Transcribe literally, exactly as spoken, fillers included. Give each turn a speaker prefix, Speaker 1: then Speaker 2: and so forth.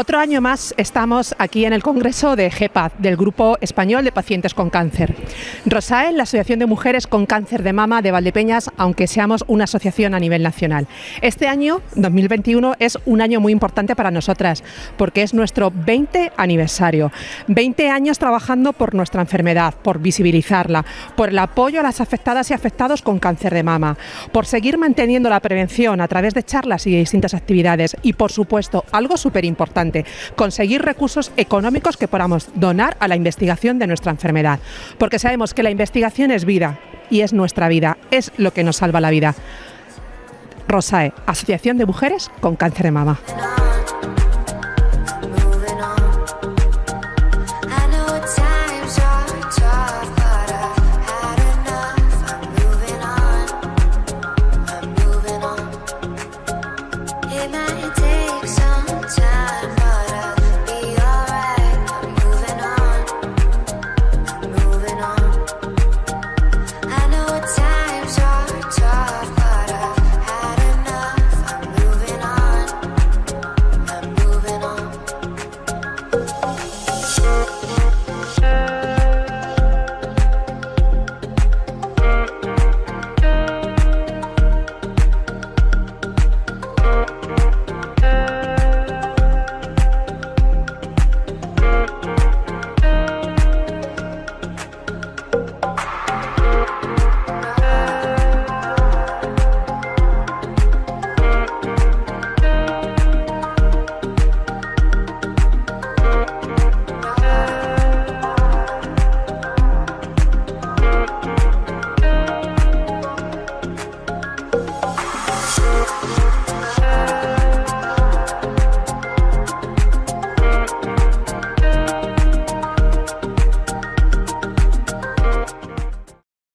Speaker 1: Otro año más estamos aquí en el Congreso de G E P A D, del Grupo Español de Pacientes con Cáncer. Rosae, la Asociación de Mujeres con Cáncer de Mama de Valdepeñas, aunque seamos una asociación a nivel nacional. Este año, dos mil veintiuno, es un año muy importante para nosotras, porque es nuestro veinte aniversario. veinte años trabajando por nuestra enfermedad, por visibilizarla, por el apoyo a las afectadas y afectados con cáncer de mama, por seguir manteniendo la prevención a través de charlas y de distintas actividades y, por supuesto, algo súper importante, conseguir recursos económicos que podamos donar a la investigación de nuestra enfermedad, porque sabemos que la investigación es vida y es nuestra vida, es lo que nos salva la vida. Rosae, Asociación de Mujeres con Cáncer de Mama.